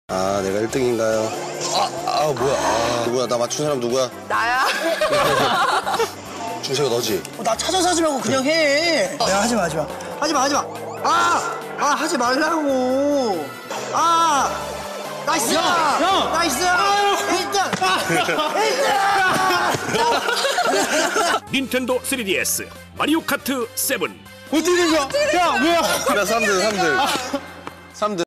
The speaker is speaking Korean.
아, 내가 1등인가요? 뭐야? 누구야? 나 맞춘 사람 누구야? 나야? 중세가 너지? 나 찾아서 하지 말고 그냥 해. 야, 하지 마. 하지 마. 하지 말라고. 나이스! 형! 나이스! 1등! 1등! 닌텐도 3DS 마리오 카트 7. 어떻게 된 거야? 야, 뭐야? 나 3등.